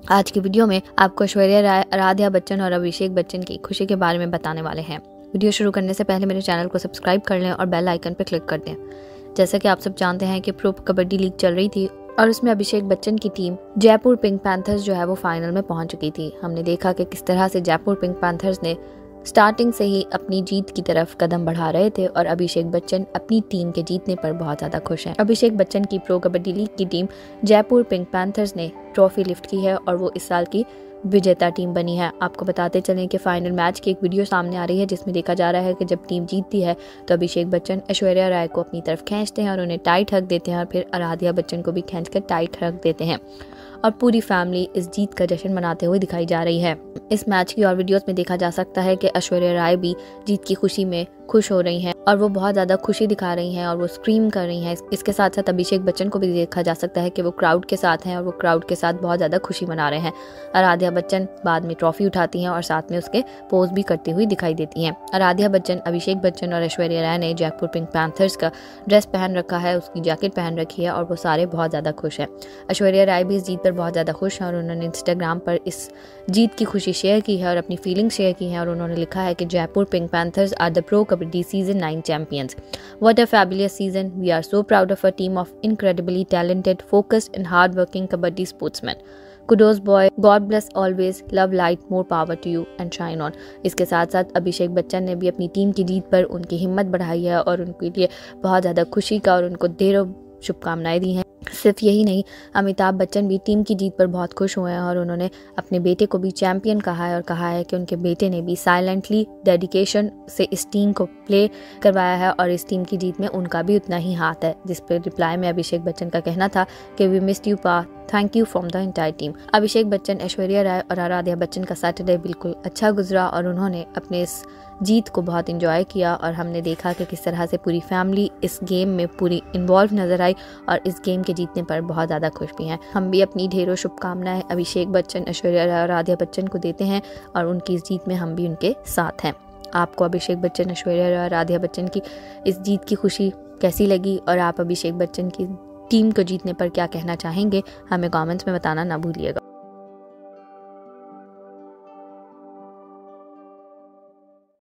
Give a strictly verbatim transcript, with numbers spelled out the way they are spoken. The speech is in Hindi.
आज की वीडियो में आपको ऐश्वर्या राय, आराध्या बच्चन और अभिषेक बच्चन की खुशी के बारे में बताने वाले हैं। वीडियो शुरू करने से पहले मेरे चैनल को सब्सक्राइब कर लें और बेल आइकन पर क्लिक कर दें। जैसा कि आप सब जानते हैं कि प्रो कबड्डी लीग चल रही थी और उसमें अभिषेक बच्चन की टीम जयपुर पिंक पैंथर्स जो है वो फाइनल में पहुंच चुकी थी। हमने देखा कि किस तरह से जयपुर पिंक पैंथर्स ने स्टार्टिंग से ही अपनी जीत की तरफ कदम बढ़ा रहे थे और अभिषेक बच्चन अपनी टीम के जीतने पर बहुत ज़्यादा खुश हैं। अभिषेक बच्चन की प्रो कबड्डी लीग की टीम जयपुर पिंक पैंथर्स ने ट्रॉफी लिफ्ट की है और वो इस साल की विजेता टीम बनी है। आपको बताते चलें कि फाइनल मैच की एक वीडियो सामने आ रही है जिसमें देखा जा रहा है कि जब टीम जीतती है तो अभिषेक बच्चन ऐश्वर्या राय को अपनी तरफ खींचते हैं और उन्हें टाइट हक देते हैं और फिर आराध्या बच्चन को भी खींचकर टाइट हक देते हैं और पूरी फैमिली इस जीत का जश्न मनाते हुए दिखाई जा रही है। इस मैच की और वीडियोस में देखा जा सकता है कि ऐश्वर्या राय भी जीत की खुशी में खुश हो रही हैं और वो बहुत ज़्यादा खुशी दिखा रही हैं और वो स्क्रीम कर रही हैं। इसके साथ साथ अभिषेक बच्चन को भी देखा जा सकता है कि वो क्राउड के साथ हैं और वो क्राउड के साथ बहुत ज़्यादा खुशी मना रहे हैं। आराध्या बच्चन बाद में ट्रॉफी उठाती हैं और साथ में उसके पोज भी करती हुई दिखाई देती हैं। आराध्या बच्चन, अभिषेक बच्चन और ऐश्वर्या राय ने जयपुर पिंक पैंथर्स का ड्रेस पहन रखा है, उसकी जैकेट पहन रखी है और वो सारे बहुत ज़्यादा खुश हैं। ऐश्वर्या राय भी इस जीत पर बहुत ज़्यादा खुश हैं और उन्होंने इंस्टाग्राम पर इस जीत की खुशी शेयर की है और अपनी फीलिंग शेयर की है और उन्होंने लिखा है कि Jaipur Pink Panthers are the Pro Kabaddi season nine champions. What a fabulous season. We are so proud of a team of incredibly talented, focused and hard-working kabaddi sportsmen. Kudos boy. God bless always. Love light. More power to you and shine on. इसके साथ साथ अभिषेक बच्चन ने भी अपनी टीम की जीत पर उनकी हिम्मत बढ़ाई है और उनके लिए बहुत ज़्यादा खुशी का और उनको ढेरों शुभकामनाएं दी हैं। सिर्फ यही नहीं, अमिताभ बच्चन भी टीम की जीत पर बहुत खुश हुए हैं और उन्होंने अपने बेटे को भी चैंपियन कहा है और कहा है कि उनके बेटे ने भी साइलेंटली डेडिकेशन से इस टीम को प्ले करवाया है और इस टीम की जीत में उनका भी उतना ही हाथ है। जिस पर रिप्लाई में अभिषेक बच्चन का कहना था कि we missed you pa, thank you from the entire team. Abhishek Bachchan, Aishwarya Rai और आराध्या बच्चन का सैटरडे बिल्कुल अच्छा गुजरा और उन्होंने अपने इस जीत को बहुत एंजॉय किया और हमने देखा कि किस तरह से पूरी फैमिली इस गेम में पूरी इन्वॉल्व नजर आई और इस गेम के जीतने पर बहुत ज़्यादा खुश भी हैं। हम भी अपनी ढेरों शुभकामनाएं अभिषेक बच्चन, ऐश्वर्या राय और आराध्या बच्चन को देते हैं और उनकी इस जीत में हम भी उनके साथ हैं। आपको अभिषेक बच्चन, ऐश्वर्या राय और आराध्या बच्चन की इस जीत की खुशी कैसी लगी और आप अभिषेक बच्चन की टीम को जीतने पर क्या कहना चाहेंगे, हमें कमेंट्स में बताना ना भूलिएगा।